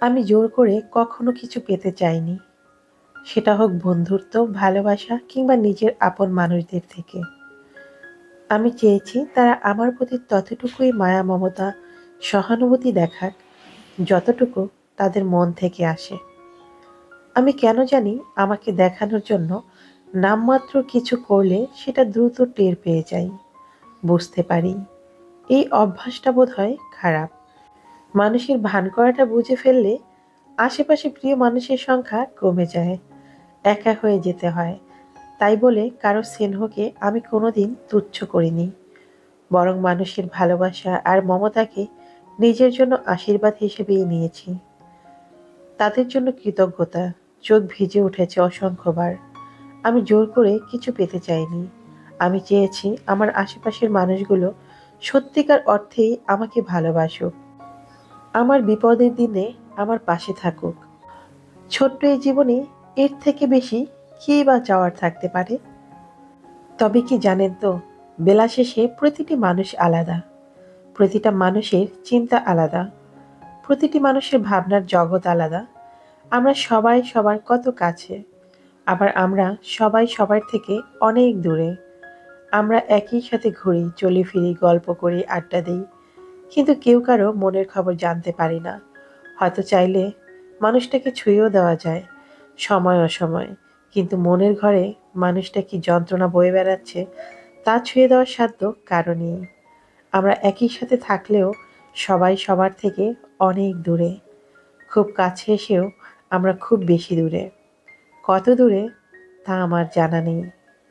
আমি জোর করে কখনো কিছু পেতে চাইনি। সেটা হোক বন্ধুত্ব, ভালোবাসা কিংবা নিজের আপন মানুষদের থেকে। আমি চেয়েছি তারা আমার প্রতি ততটুকুই মায়া মমতা, সহানুভূতি দেখাক যতটুকু তাদের মন থেকে আসে। আমি কেন জানি আমাকে দেখানোর জন্য নামমাত্র কিছু করলে সেটা দ্রুত টের পেয়ে যাই, বুঝতে পারি। এই অভ্যাসটা বোধহয় খারাপ। মানুষের ভান করাটা বুঝে ফেললে আশেপাশে প্রিয় মানুষের সংখ্যা কমে যায়, একা হয়ে যেতে হয়। তাই বলে কারো স্নেহকে আমি কোনোদিন তুচ্ছ করিনি, বরং মানুষের ভালোবাসা আর মমতাকে নিজের জন্য আশীর্বাদ হিসেবেই নিয়েছি। তাদের জন্য কৃতজ্ঞতা চোখ ভিজে উঠেছে অসংখ্যবার। আমি জোর করে কিছু পেতে চাইনি। আমি চেয়েছি আমার আশেপাশের মানুষগুলো সত্যিকার অর্থেই আমাকে ভালোবাসুক, আমার বিপদের দিনে আমার পাশে থাকুক। ছোট্ট এই জীবনে এর থেকে বেশি কী বা চাওয়ার থাকতে পারে? তবে কি জানেন তো, বেলা শেষে প্রতিটি মানুষ আলাদা, প্রতিটা মানুষের চিন্তা আলাদা, প্রতিটি মানুষের ভাবনার জগৎ আলাদা। আমরা সবাই সবার কত কাছে, আবার আমরা সবাই সবার থেকে অনেক দূরে। আমরা একই সাথে ঘুরি, চলি ফিরি, গল্প করি, আড্ডা দিই, কিন্তু কেউ কারো মনের খবর জানতে পারি না। হয়তো চাইলে মানুষটাকে ছুঁয়েও দেওয়া যায় সময় অসময়ে, কিন্তু মনের ঘরে মানুষটা কি যন্ত্রণা বয়ে বেড়াচ্ছে তা ছুঁয়ে দেওয়ার সাধ্য কারো নেই। আমরা একই সাথে থাকলেও সবাই সবার থেকে অনেক দূরে। খুব কাছে এসেও আমরা খুব বেশি দূরে। কত দূরে তা আমার জানা নেই।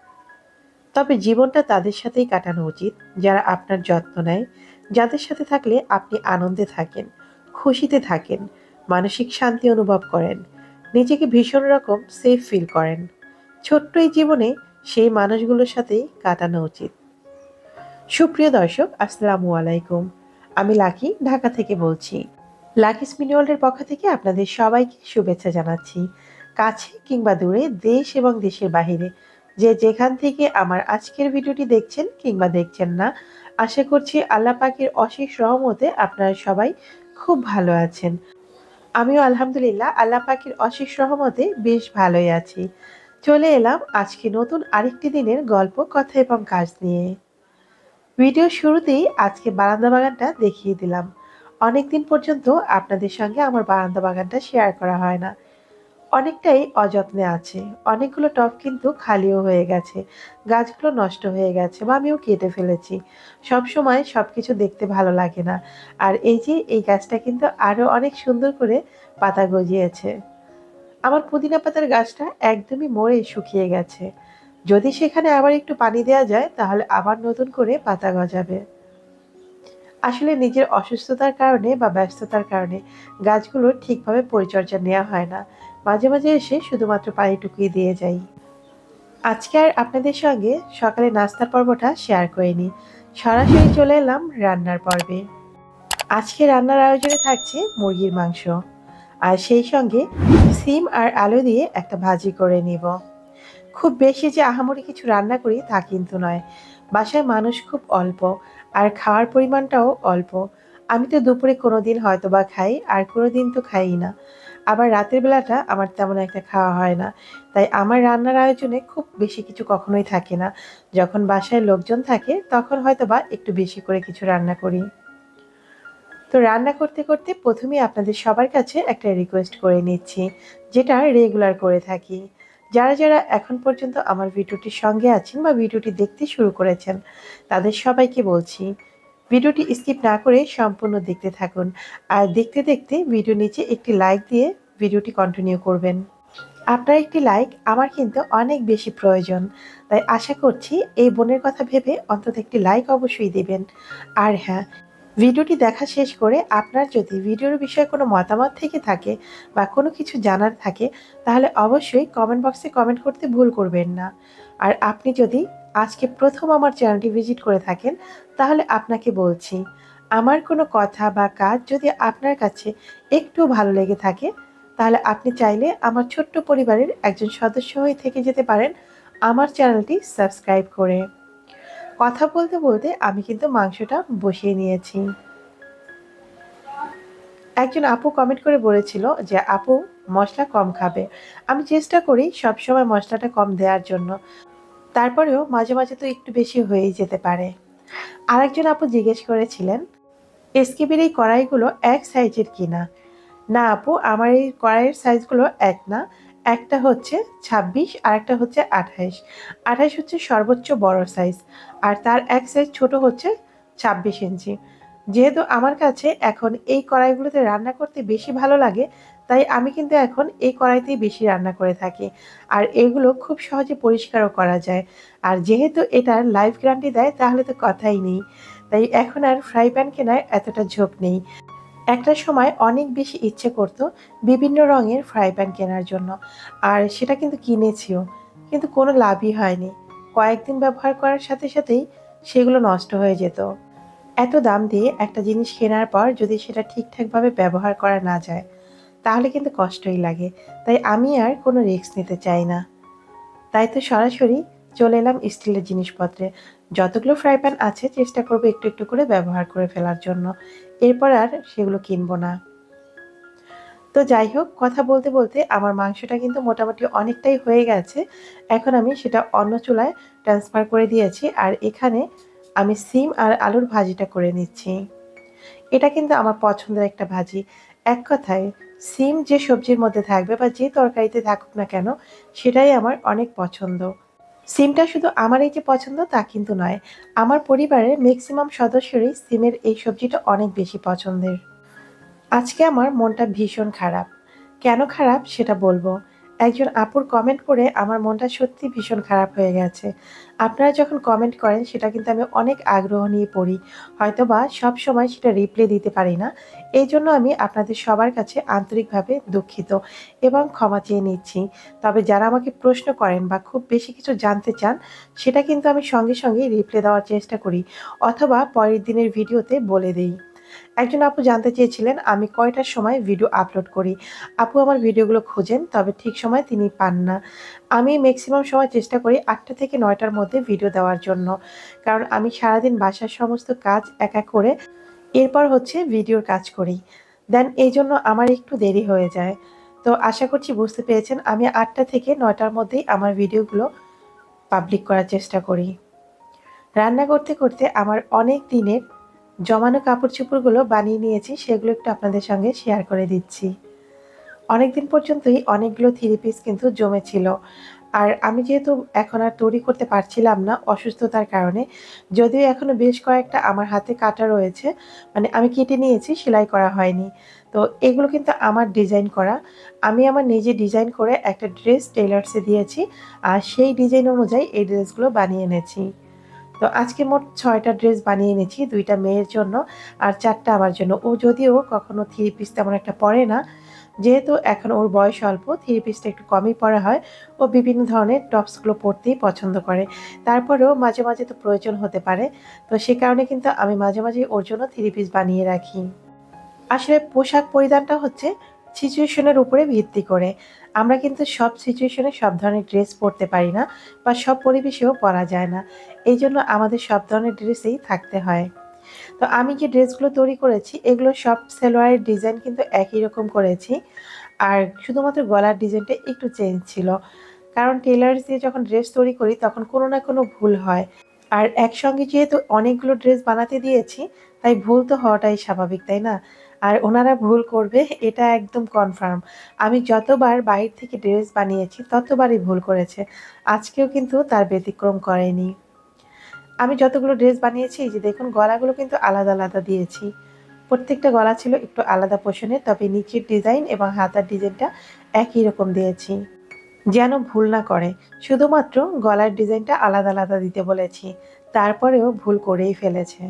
তবে জীবনটা তাদের সাথেই কাটানো উচিত যারা আপনার যত্ন নেয়, যাদের সাথে থাকলে আপনি আনন্দে থাকেন, খুশিতে থাকেন, মানসিক শান্তি অনুভব করেন, নিজেকে ভীষণ রকম সেফ ফিল করেন। ছোট্ট এই জীবনে সেই মানুষগুলোর সাথেই কাটানো উচিত। সুপ্রিয় দর্শক, আসসালামু আলাইকুম। আমি লাকি, ঢাকা থেকে বলছি। লাকি স্পিন ওয়ার্ল্ডের পক্ষ থেকে আপনাদের সবাইকে শুভেচ্ছা জানাচ্ছি। কাছে কিংবা দূরে, দেশ এবং দেশের বাহিরে, যে যেখান থেকে আমার আজকের ভিডিওটি দেখছেন কিংবা দেখছেন না, আশা করছি আল্লাহ পাকের অশেষ রহমতে আপনারা সবাই খুব ভালো আছেন। আমিও আলহামদুলিল্লাহ আল্লাহ পাকের অশেষ রহমতে বেশ ভালোই আছি। চলে এলাম আজকে নতুন আরেকটি দিনের গল্প, কথা এবং কাজ নিয়ে। ভিডিওর শুরুতেই আজকে বারান্দা বাগানটা দেখিয়ে দিলাম। অনেকদিন পর্যন্ত আপনাদের সঙ্গে আমার বারান্দা বাগানটা শেয়ার করা হয় না। অনেকটাই অযত্নে আছে। অনেকগুলো টব কিন্তু খালিও হয়ে গেছে। গাছগুলো নষ্ট হয়ে গেছে বা আমিও কেটে ফেলেছি। সবসময় সবকিছু দেখতে ভালো লাগে না। আর এই যে এই গাছটা কিন্তু আরো অনেক সুন্দর করে পাতা গজিয়েছে। আমার পুদিনা পাতার গাছটা একদমই মরে শুকিয়ে গেছে। যদি সেখানে আবার একটু পানি দেওয়া যায় তাহলে আবার নতুন করে পাতা গজাবে। আসলে নিজের অসুস্থতার কারণে বা ব্যস্ততার কারণে গাছগুলোর ঠিকভাবে পরিচর্যা নেওয়া হয় না। মাঝে মাঝে এসে শুধুমাত্র পানিটুকুই দিয়ে যাই। আজকে আর আপনাদের সঙ্গে সকালে নাস্তার পর্বটা শেয়ার করিনি, সরাসরি চলে এলাম রান্নার পর্বে। আজকে রান্নার আয়োজনে থাকছে মুরগির মাংস, আর সেই সঙ্গে সিম আর আলু দিয়ে একটা ভাজি করে নিব। খুব বেশি যে আহামরি কিছু রান্না করি তা কিন্তু নয়। বাসায় মানুষ খুব অল্প, আর খাওয়ার পরিমাণটাও অল্প। আমি তো দুপুরে কোনোদিন হয়তো বা খাই, আর কোনোদিন তো খাই না। আবার রাতের বেলাটা আমার তেমন একটা খাওয়া হয় না। তাই আমার রান্নার আয়োজনে খুব বেশি কিছু কখনোই থাকে না। যখন বাসায় লোকজন থাকে তখন হয়তো বা একটু বেশি করে কিছু রান্না করি। তো রান্না করতে করতে প্রথমেই আপনাদের সবার কাছে একটা রিকোয়েস্ট করে নিচ্ছি, যেটা রেগুলার করে থাকি। যারা যারা এখন পর্যন্ত আমার ভিডিওটির সঙ্গে আছেন বা ভিডিওটি দেখতে শুরু করেছেন, তাদের সবাইকে বলছি ভিডিওটি স্কিপ না করে সম্পূর্ণ দেখতে থাকুন। আর দেখতে দেখতে ভিডিও নিচে একটি লাইক দিয়ে ভিডিওটি কন্টিনিউ করবেন। আপনার একটি লাইক আমার কিন্তু অনেক বেশি প্রয়োজন। তাই আশা করছি এই বোনের কথা ভেবে অন্তত একটি লাইক অবশ্যই দিবেন। আর হ্যাঁ, ভিডিওটি দেখা শেষ করে আপনার যদি ভিডিওর বিষয়ে কোনো মতামত থেকে থাকে বা কোনো কিছু জানার থাকে, তাহলে অবশ্যই কমেন্ট বক্সে কমেন্ট করতে ভুল করবেন না। আর আপনি যদি আজকে প্রথম আমার চ্যানেলটি ভিজিট করে থাকেন, তাহলে আপনাকে বলছি, আমার কোনো কথা বা কাজ যদি আপনার কাছে একটু ভালো লেগে থাকে, তাহলে আপনি চাইলে আমার ছোট্ট পরিবারের একজন সদস্য হয়ে থেকে যেতে পারেন আমার চ্যানেলটি সাবস্ক্রাইব করে। কথা বলতে বলতে আমি কিন্তু মাংসটা বসিয়ে নিয়েছি। একজন আপু কমেন্ট করে বলেছিল যে আপু মশলা কম খাবে। আমি চেষ্টা করি সবসময় মশলাটা কম দেওয়ার জন্য, তারপরেও মাঝে মাঝে তো একটু বেশি হয়েই যেতে পারে। আরেকজন আপু জিজ্ঞেস করেছিলেন এসকেবির এই কড়াইগুলো এক সাইজের কিনা। না আপু, আমার এই কড়াইয়ের সাইজগুলো এক না। একটা হচ্ছে 26 আর একটা হচ্ছে 28। 28 হচ্ছে সর্বোচ্চ বড় সাইজ, আর তার এক সাইজ ছোট হচ্ছে 26 ইঞ্চি। যেহেতু আমার কাছে এখন এই কড়াইগুলোতে রান্না করতে বেশি ভালো লাগে, তাই আমি কিন্তু এখন এই কড়াইতেই বেশি রান্না করে থাকি। আর এগুলো খুব সহজে পরিষ্কারও করা যায়। আর যেহেতু এটার লাইফ গ্যারান্টি দেয় তাহলে তো কথাই নেই। তাই এখন আর ফ্রাই প্যান কেনার এতটা ঝোঁক নেই। একটা সময় অনেক বেশি ইচ্ছে করতো বিভিন্ন রঙের ফ্রাই প্যান কেনার জন্য, আর সেটা কিন্তু কিনেছিও, কিন্তু কোনো লাভই হয়নি। কয়েকদিন ব্যবহার করার সাথে সাথেই সেগুলো নষ্ট হয়ে যেত। এত দাম দিয়ে একটা জিনিস কেনার পর যদি সেটা ঠিকঠাকভাবে ব্যবহার করা না যায় তাহলে কিন্তু কষ্টই লাগে। তাই আমি আর কোনো রিস্ক নিতে চাই না। তাই তো সরাসরি চলে এলাম স্টিলের জিনিসপত্রে। যতগুলো ফ্রাই প্যান আছে চেষ্টা করবো একটু একটু করে ব্যবহার করে ফেলার জন্য। এরপর আর সেগুলো কিনবো না। তো যাই হোক, কথা বলতে বলতে আমার মাংসটা কিন্তু মোটামুটি অনেকটাই হয়ে গেছে। এখন আমি সেটা অন্য চুলায় ট্রান্সফার করে দিয়েছি, আর এখানে আমি সিম আর আলুর ভাজিটা করে নিচ্ছি। এটা কিন্তু আমার পছন্দের একটা ভাজি। এক কথায় সিম যে সবজির মধ্যে থাকবে বা যে তরকারিতে থাকুক না কেন, সেটাই আমার অনেক পছন্দ। সিমটা শুধু আমারই যে পছন্দ তা কিন্তু নয়, আমার পরিবারের ম্যাক্সিমাম সদস্যরই সিমের এই সবজিটা অনেক বেশি পছন্দের। আজকে আমার মনটা ভীষণ খারাপ। কেন খারাপ সেটা বলবো। একজন আপুর কমেন্ট পড়ে আমার মনটা সত্যি ভীষণ খারাপ হয়ে গেছে। আপনারা যখন কমেন্ট করেন সেটা কিন্তু আমি অনেক আগ্রহ নিয়ে পড়ি। হয়তোবা সবসময় সেটা রিপ্লাই দিতে পারি না। এইজন্য আমি আপনাদের সবার কাছে আন্তরিকভাবে দুঃখিত এবং ক্ষমা চেয়ে নিচ্ছি। তবে যারা আমাকে প্রশ্ন করেন বা খুব বেশি কিছু জানতে চান, সেটা কিন্তু আমি সঙ্গে সঙ্গেই রিপ্লাই দেওয়ার চেষ্টা করি, অথবা পরের দিনের ভিডিওতে বলে দেই। একজন আপু জানতে চেয়েছিলেন আমি কয়টার সময় ভিডিও আপলোড করি। আপু আমার ভিডিওগুলো খোঁজেন, তবে ঠিক সময় তিনি পান না। আমি ম্যাক্সিমাম সময় চেষ্টা করি ৮টা থেকে ৯টার মধ্যে ভিডিও দেওয়ার জন্য। কারণ আমি সারাদিন বাসার সমস্ত কাজ একা করে এরপর হচ্ছে ভিডিওর কাজ করি। দেন এইজন্য আমার একটু দেরি হয়ে যায়। তো আশা করছি বুঝতে পেরেছেন, আমি ৮টা থেকে ৯টার মধ্যেই আমার ভিডিওগুলো পাবলিক করার চেষ্টা করি। রান্না করতে করতে আমার অনেক দিনের জমানো কাপড়-চোপড়গুলো বানিয়ে নিয়েছি, সেগুলো একটু আপনাদের সঙ্গে শেয়ার করে দিচ্ছি। অনেকদিন পর্যন্তই অনেকগুলো থ্রি পিস কিন্তু জমেছিল। আর আমি যেহেতু এখন আর তৈরি করতে পারছিলাম না অসুস্থতার কারণে, যদিও এখনো বেশ কয়েকটা আমার হাতে কাটা রয়েছে, মানে আমি কেটে নিয়েছি, সেলাই করা হয়নি। তো এগুলো কিন্তু আমার ডিজাইন করা। আমি আমার নিজে ডিজাইন করে একটা ড্রেস টেইলার্সে দিয়েছি, আর সেই ডিজাইন অনুযায়ী এই ড্রেসগুলো বানিয়ে এনেছি। তো আজকে মোট ৬টা ড্রেস বানিয়ে এনেছি, ২টা মেয়ের জন্য আর ৪টা আমার জন্য। ও যদিও কখনো থ্রি পিস তেমন একটা পরে না, যেহেতু এখন ওর বয়স অল্প, থ্রি পিসটা একটু কমই পরা হয়। ও বিভিন্ন ধরনের টপসগুলো পরতেই পছন্দ করে। তারপরেও মাঝে মাঝে তো প্রয়োজন হতে পারে। তো সে কারণে কিন্তু আমি মাঝে মাঝে ওর জন্য থ্রি পিস বানিয়ে রাখি। আসলে পোশাক পরিধানটা হচ্ছে সিচুয়েশনের উপরে ভিত্তি করে। আমরা কিন্তু সব সিচুয়েশনে সব ধরনের ড্রেস পরতে পারি না, বা সব পরিবেশেও পরা যায় না। এইজন্য আমাদের সব ধরনের ড্রেসেই থাকতে হয়। তো আমি যে ড্রেসগুলো তৈরি করেছি এগুলো সব সালোয়ারের ডিজাইন কিন্তু একই রকম করেছি। আর শুধুমাত্র গলার ডিজাইনটা একটু চেঞ্জ ছিল। কারণ টেইলার্স দিয়ে যখন ড্রেস তৈরি করি তখন কোনো না কোনো ভুল হয়। আর একসঙ্গে যেহেতু অনেকগুলো ড্রেস বানাতে দিয়েছি, তাই ভুল তো হওয়াটাই স্বাভাবিক, তাই না? আর ওনারা ভুল করবে এটা একদম কনফার্ম। আমি যতবার বাইরে থেকে ড্রেস বানিয়েছি ততবারই ভুল করেছে। আজকেও কিন্তু তার ব্যতিক্রম করেনি। আমি যতগুলো ড্রেস বানিয়েছি এই যে দেখুন, গলাগুলো কিন্তু আলাদা আলাদা দিয়েছি। প্রত্যেকটা গলা ছিল একটু আলাদা পোর্শনের, তবে নিচের ডিজাইন এবং হাতার ডিজাইনটা একই রকম দিয়েছি, যেন ভুল না করে। শুধুমাত্র গলার ডিজাইনটা আলাদা আলাদা দিতে বলেছি, তারপরেও ভুল করেই ফেলেছে।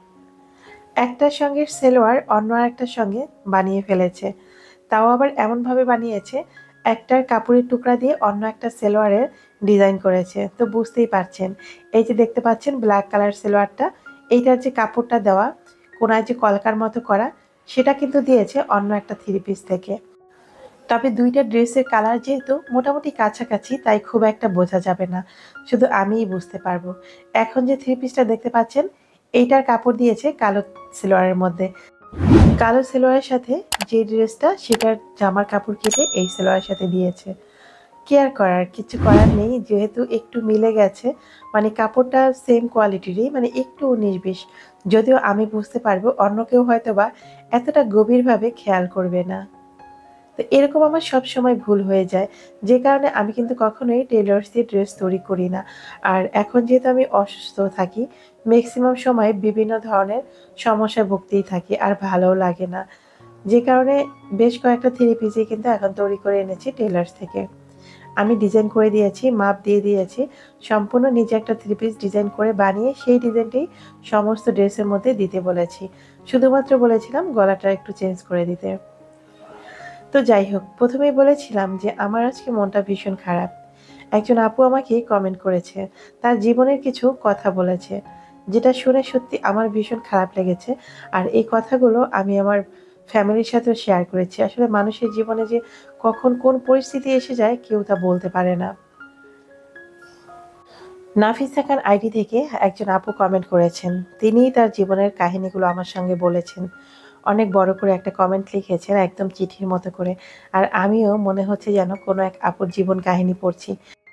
একটার সঙ্গে সেলোয়ার অন্য আরেকটার সঙ্গে বানিয়ে ফেলেছে। তাও আবার এমনভাবে বানিয়েছে, একটার কাপড়ের টুকরা দিয়ে অন্য একটা সেলোয়ারের ডিজাইন করেছে। তো বুঝতেই পারছেন, এই যে দেখতে পাচ্ছেন ব্ল্যাক কালার সেলোয়ারটা, এইটার যে কাপড়টা দেওয়া কোনায় যে কলকার মতো করা, সেটা কিন্তু দিয়েছে অন্য একটা থ্রি পিস থেকে। তবে দুইটা ড্রেসের কালার যেহেতু মোটামুটি কাছাকাছি, তাই খুব একটা বোঝা যাবে না, শুধু আমিই বুঝতে পারবো। এখন যে থ্রি পিসটা দেখতে পাচ্ছেন, এইটার কাপড় দিয়েছে কালো সেলোয়ারের মধ্যে। কালো সেলোয়ারের সাথে যে ড্রেসটা সেটার জামার কাপড় কেটে এই সেলোয়ারের সাথে দিয়েছে। কেয়ার করার কিছু করার নেই, যেহেতু একটু মিলে গেছে, মানে কাপড়টা সেম কোয়ালিটিরই, মানে একটু 19-20, যদিও আমি বুঝতে পারবো অন্য কেউ হয়তো বা এতটা গভীরভাবে খেয়াল করবে না। তো এরকম আমার সবসময় ভুল হয়ে যায়, যে কারণে আমি কিন্তু কখনোই টেলর্স দিয়ে ড্রেস তৈরি করি না। আর এখন যেহেতু আমি অসুস্থ থাকি, ম্যাক্সিমাম সময় বিভিন্ন ধরনের সমস্যায় ভুগতেই থাকি, আর ভালোও লাগে না। যে কারণে বেশ কয়েকটা থ্রি পিসই কিন্তু এখন তৈরি করে এনেছি টেলার্স থেকে। আমি ডিজাইন করে দিয়েছি, মাপ দিয়ে দিয়েছি, সম্পূর্ণ নিজে একটা থ্রি পিস ডিজাইন করে বানিয়ে সেই ডিজাইনটাই সমস্ত ড্রেসের মধ্যে দিতে বলেছি। শুধুমাত্র বলেছিলাম গলাটা একটু চেঞ্জ করে দিতে। তো যাই হোক, প্রথমেই বলেছিলাম যে আমার আজকে মনটা ভীষণ খারাপ। একজন আপু আমাকে কমেন্ট করেছে, তার জীবনের কিছু কথা বলেছে, যেটা শুনে সত্যি আমার ভীষণ খারাপ লেগেছে। আর এই কথাগুলো আমি আমার ফ্যামিলির সাথেও শেয়ার করেছি। আসলে মানুষের জীবনে যে কখন কোন পরিস্থিতি এসে যায় কেউ তা বলতে পারে না। নাফিসা খান আইডি থেকে একজন আপু কমেন্ট করেছেন, তিনিই তার জীবনের কাহিনীগুলো আমার সঙ্গে বলেছেন। অনেক বড় করে একটা কমেন্ট লিখেছেন, একদম চিঠির মতো করে। আর আমিও মনে হচ্ছে যেন কোনো এক আপুর জীবন কাহিনী পড়ছি।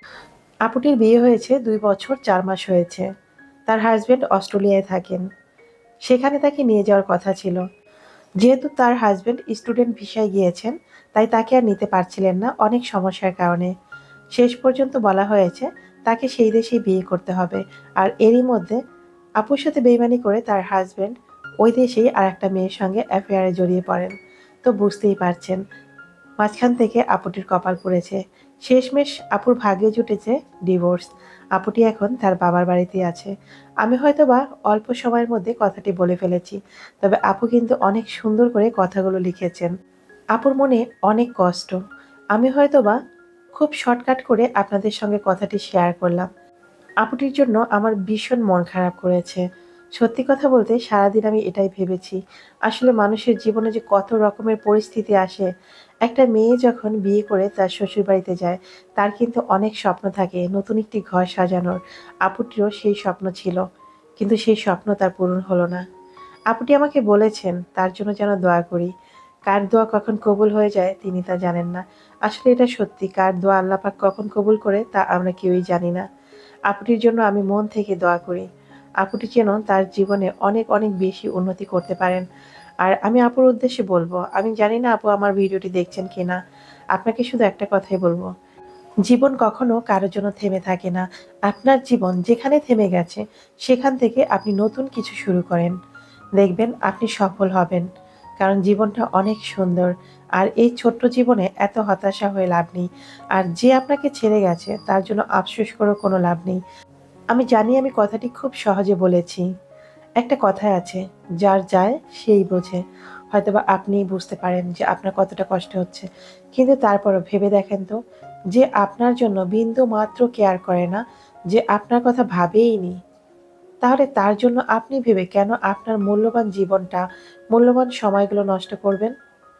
আপুটির বিয়ে হয়েছে 2 বছর 4 মাস হয়েছে। তার হাজবেন্ড অস্ট্রেলিয়ায় থাকেন, সেখানে তাকে নিয়ে যাওয়ার কথা ছিল। যেহেতু তার হাজবেন্ড স্টুডেন্ট ভিসায় গিয়েছেন, তাই তাকে আর নিতে পারছিলেন না অনেক সমস্যার কারণে। শেষ পর্যন্ত বলা হয়েছে তাকে সেই দেশেই বিয়ে করতে হবে। আর এরই মধ্যে আপুর সাথে বেইমানি করে তার হাজবেন্ড ওই দেশেই আর একটা মেয়ের সঙ্গে অ্যাফেয়ারে জড়িয়ে পড়েন। তো বুঝতেই পারছেন, মাঝখান থেকে আপুটির কপাল পড়েছে। শেষমেশ আপুর ভাগ্যে জুটেছে ডিভোর্স। আপুটি এখন তার বাবার বাড়িতেই আছে। আমি হয়তোবা অল্প সময়ের মধ্যে কথাটি বলে ফেলেছি, তবে আপু কিন্তু অনেক সুন্দর করে কথাগুলো লিখেছেন। আপুর মনে অনেক কষ্ট। আমি হয়তোবা খুব শর্টকাট করে আপনাদের সঙ্গে কথাটি শেয়ার করলাম। আপুটির জন্য আমার ভীষণ মন খারাপ করেছে। সত্যি কথা বলতে সারাদিন আমি এটাই ভেবেছি। আসলে মানুষের জীবনে যে কত রকমের পরিস্থিতি আসে। একটা মেয়ে যখন বিয়ে করে তার শ্বশুরবাড়িতে যায়, তার কিন্তু অনেক স্বপ্ন থাকে নতুন একটি ঘর সাজানোর। আপুটিরও সেই স্বপ্ন ছিল। কিন্তু সেই স্বপ্ন তার পূরণ হলো না। আপুটি আমাকে বলেছেন তার জন্য যেন দোয়া করি। কার দোয়া কখন কবুল হয়ে যায় তিনি তা জানেন না। আসলে এটা সত্যি, কার দোয়া আল্লাহ পাক কখন কবুল করে তা আমরা কেউই জানি না। আপুটির জন্য আমি মন থেকে দোয়া করি। আপুটি যেন তার জীবনে অনেক অনেক বেশি উন্নতি করতে পারেন। আর আমি আপুর উদ্দেশ্যে বলবো, আমি জানি না আপু আমার ভিডিওটি দেখছেন কিনা। আপনাকে শুধু একটা কথাই বলবো, জীবন কখনো কারোর জন্য থেমে থাকে না। আপনার জীবন যেখানে থেমে গেছে সেখান থেকে আপনি নতুন কিছু শুরু করেন। দেখবেন আপনি সফল হবেন। কারণ জীবনটা অনেক সুন্দর। আর এই ছোট্ট জীবনে এত হতাশা হয়ে লাভ নেই। আর যে আপনাকে ছেড়ে গেছে তার জন্য আফসোস করেও কোনো লাভ নেই। আমি জানি আমি কথাটি খুব সহজে বলেছি। একটা কথাই আছে, যার যায় সেই বোঝে। হয়তোবা আপনিই বুঝতে পারেন যে আপনার কতটা কষ্ট হচ্ছে। কিন্তু তারপরও ভেবে দেখেন তো, যে আপনার জন্য বিন্দু মাত্র কেয়ার করে না, যে আপনার কথা ভাবেই নি, তাহলে তার জন্য আপনি ভেবে কেন আপনার মূল্যবান জীবনটা, মূল্যবান সময়গুলো নষ্ট করবেন?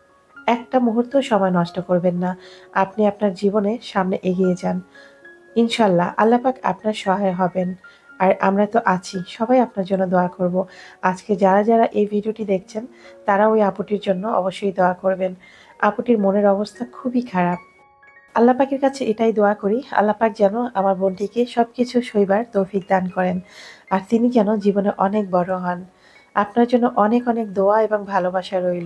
একটা মুহূর্ত সময় নষ্ট করবেন না। আপনি আপনার জীবনে সামনে এগিয়ে যান। ইনশাল্লাহ আল্লাহ পাক আপনার সহায় হবেন। আর আমরা তো আছি, সবাই আপনার জন্য দোয়া করব। আজকে যারা যারা এই ভিডিওটি দেখছেন তারা ওই আপুটির জন্য অবশ্যই দোয়া করবেন। আপুটির মনের অবস্থা খুবই খারাপ। আল্লাহ পাকের কাছে এটাই দোয়া করি, আল্লাহ পাক যেন আমার বোনটিকে সবকিছু সইবার তৌফিক দান করেন। আর তিনি যেন জীবনে অনেক বড় হন। আপনার জন্য অনেক অনেক দোয়া এবং ভালোবাসা রইল।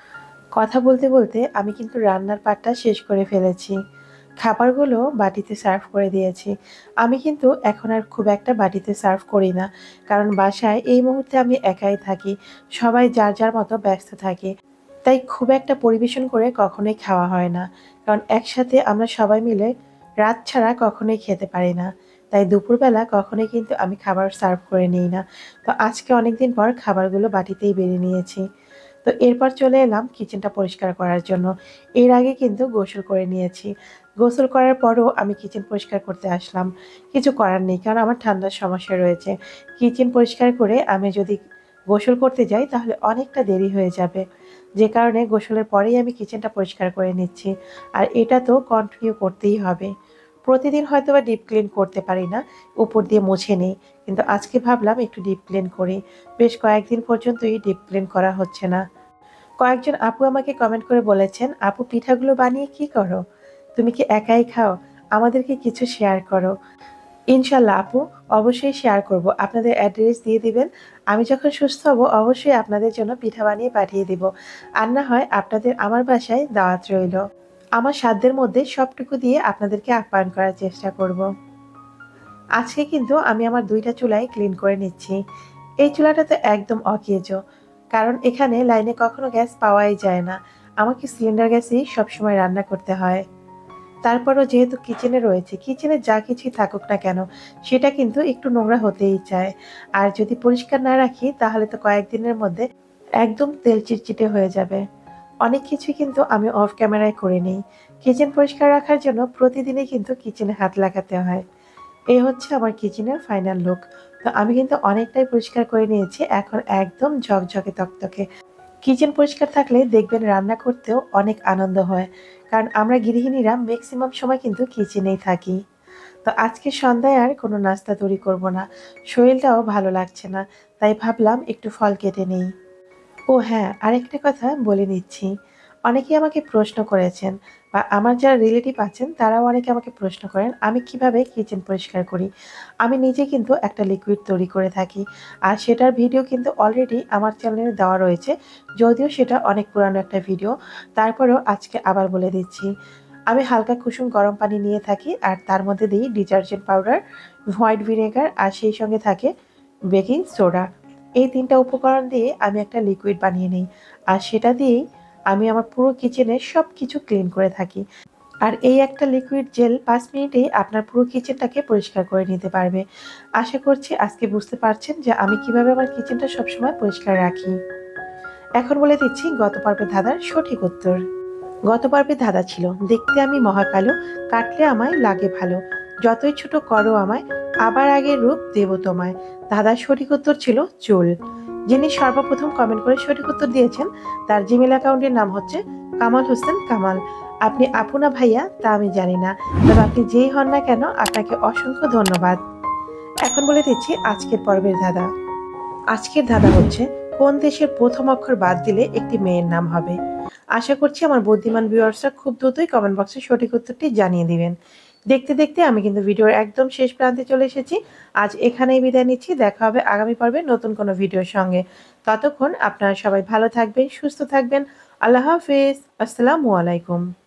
কথা বলতে বলতে আমি কিন্তু রান্নার পাটটা শেষ করে ফেলেছি। খাবারগুলো বাটিতে সার্ভ করে দিয়েছি। আমি কিন্তু এখন আর খুব একটা বাটিতে সার্ভ করি না। কারণ বাসায় এই মুহূর্তে আমি একাই থাকি। সবাই যার যার মতো ব্যস্ত থাকে। তাই খুব একটা পরিবেশন করে কখনোই খাওয়া হয় না। কারণ একসাথে আমরা সবাই মিলে রাত ছাড়া কখনোই খেতে পারি না। তাই দুপুরবেলা কখনোই কিন্তু আমি খাবার সার্ভ করে নিই না। তো আজকে অনেকদিন পর খাবারগুলো বাটিতেই বেড়ে নিয়েছি। তো এরপর চলে এলাম কিচেনটা পরিষ্কার করার জন্য। এর আগে কিন্তু গোসল করে নিয়েছি। গোসল করার পরও আমি কিচেন পরিষ্কার করতে আসলাম। কিছু করার নেই, কারণ আমার ঠান্ডার সমস্যা রয়েছে। কিচেন পরিষ্কার করে আমি যদি গোসল করতে যাই তাহলে অনেকটা দেরি হয়ে যাবে। যে কারণে গোসলের পরেই আমি কিচেনটা পরিষ্কার করে নিচ্ছি। আর এটা তো কন্টিনিউ করতেই হবে। প্রতিদিন হয়তোবা ডিপ ক্লিন করতে পারি না, উপর দিয়ে মুছে নেই। কিন্তু আজকে ভাবলাম একটু ডিপ ক্লিন করি। বেশ কয়েকদিন পর্যন্তই ডিপ ক্লিন করা হচ্ছে না। কয়েকজন আপু আমাকে কমেন্ট করে বলেছেন, আপু পিঠাগুলো বানিয়ে কি করো? তুমি কি একাই খাও? আমাদেরকে কিছু শেয়ার করো। ইনশাল্লাহ আপু, অবশ্যই শেয়ার করব। আপনাদের অ্যাড্রেস দিয়ে দিবেন। আমি যখন সুস্থ হব অবশ্যই আপনাদের জন্য পিঠা বানিয়ে পাঠিয়ে দিব। আর না হয় আপনাদের আমার বাসায় দাওয়াত রইল। আমার সাধ্যের মধ্যে সবটুকু দিয়ে আপনাদেরকে আপ্যায়ন করার চেষ্টা করব। আজকে কিন্তু আমি আমার ২টা চুলাই ক্লিন করে নিচ্ছি। এই চুলাটা তো একদম অকেজো। কারণ এখানে লাইনে কখনো গ্যাস পাওয়াই যায় না। আমাকে সিলিন্ডার গ্যাসেই সবসময় রান্না করতে হয়। তারপরও যেহেতু কিচেনে রয়েছে, কিচেনে যা কিছুই থাকুক না কেন, সেটা কিন্তু একটু নোংরা হতেই চায়। আর যদি পরিষ্কার না রাখি তাহলে তো কয়েকদিনের মধ্যে একদম তেল চিটচিটে হয়ে যাবে। অনেক কিছুই কিন্তু আমি অফ ক্যামেরায় করে নিই। কিচেন পরিষ্কার রাখার জন্য প্রতিদিনই কিন্তু কিচেনে হাত লাগাতে হয়। এই হচ্ছে আমার কিচেনের ফাইনাল লুক। তো আমি কিন্তু অনেকটাই পরিষ্কার করে নিয়েছি। এখন একদম ঝকঝকে তকতকে। কিচেন পরিষ্কার থাকলে দেখবেন রান্না করতেও অনেক আনন্দ হয়। কারণ আমরা গৃহিণীরা ম্যাক্সিমাম সময় কিন্তু কিচেনেই থাকি। তো আজকে সন্ধ্যায় আর কোনো নাস্তা তৈরি করব না। শরীরটাও ভালো লাগছে না। তাই ভাবলাম একটু ফল কেটে নেই। ও হ্যাঁ, আরেকটা কথা বলে নিচ্ছি। অনেকেই আমাকে প্রশ্ন করেছেন বা আমার যারা রিলেটিভ আছেন তারাও অনেকে আমাকে প্রশ্ন করেন আমি কিভাবে কিচেন পরিষ্কার করি। আমি নিজে কিন্তু একটা লিকুইড তৈরি করে থাকি। আর সেটার ভিডিও কিন্তু অলরেডি আমার চ্যানেলে দেওয়া রয়েছে। যদিও সেটা অনেক পুরানো একটা ভিডিও। তারপরেও আজকে আবার বলে দিচ্ছি। আমি হালকা কুসুম গরম পানি নিয়ে থাকি আর তার মধ্যে দিই ডিটারজেন্ট পাউডার, হোয়াইট ভিনেগার আর সেই সঙ্গে থাকে বেকিং সোডা। এই ৩টা উপকরণ দিয়ে আমি একটা লিকুইড বানিয়ে নিই। আর সেটা দিয়েই আমি আমার পুরো কিচেনের সবকিছু ক্লিন করে থাকি। আর এই একটা লিকুইড জেল ৫ মিনিটেই আপনার পুরো কিচেনটাকে পরিষ্কার করে নিতে পারবে। আশা করছি আজকে বুঝতে পারছেন যে আমি কিভাবে আমার কিচেনটা সবসময় পরিষ্কার রাখি। এখন বলে দিচ্ছি গত পর্বে ধাঁধার সঠিক উত্তর। গত পর্বে ধাঁধা ছিল, দেখতে আমি মহাকালো, কাটলে আমায় লাগে ভালো, যতই ছোট করো আমায়, আবার আগের রূপ দেব তোমায়। ধাঁধার সঠিক উত্তর ছিল চুল। যিনি সর্বপ্রথম কমেন্ট করে সঠিক উত্তর দিয়েছেন তার জিমেল অ্যাকাউন্টের নাম হচ্ছে কামাল হোসেন কামাল। আপনি আপু না ভাইয়া তা আমি জানি না, তবে আপনি যেই হন না কেন আপনাকে অসংখ্য ধন্যবাদ। এখন বলে দিচ্ছি আজকের পর্বের ধাঁধা। আজকের ধাঁধা হচ্ছে, কোন দেশের প্রথম অক্ষর বাদ দিলে একটি মেয়ের নাম হবে? আশা করছি আমার বুদ্ধিমান ভিউয়ার্সরা খুব দ্রুতই কমেন্ট বক্সে সঠিক উত্তরটি জানিয়ে দিবেন। দেখতে দেখতে আমি কিন্তু ভিডিওর একদম শেষ প্রান্তে চলে এসেছি। আজ এখানেই বিদায় নিচ্ছি। দেখা হবে আগামী পর্বে নতুন কোনো ভিডিওর সঙ্গে। ততক্ষণ আপনারা সবাই ভালো থাকবেন, সুস্থ থাকবেন। আল্লাহ হাফেজ। আসসালামু আলাইকুম।